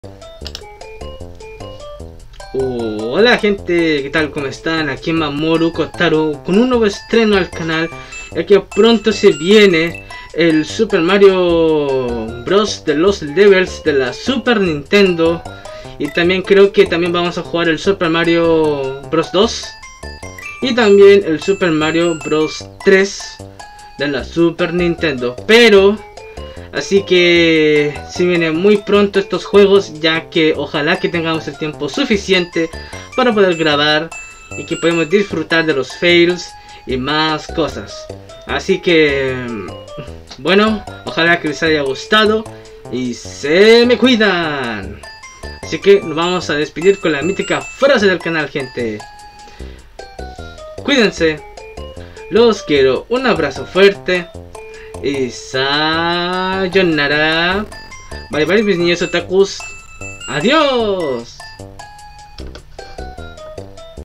Hola gente, ¿qué tal? ¿Cómo están? Aquí en Mamoru Kotaro con un nuevo estreno al canal, ya que pronto se viene el Super Mario Bros. De los Levels de la Super Nintendo. Y también creo que también vamos a jugar el Super Mario Bros. 2 y también el Super Mario Bros. 3 de la Super Nintendo. Pero así que si vienen muy pronto estos juegos, ya que ojalá que tengamos el tiempo suficiente para poder grabar y que podamos disfrutar de los fails y más cosas. Así que bueno, ojalá que les haya gustado y se me cuidan. Así que nos vamos a despedir con la mítica frase del canal, gente. Cuídense, los quiero, un abrazo fuerte y sayonara. Bye bye mis niños otakus. Adiós.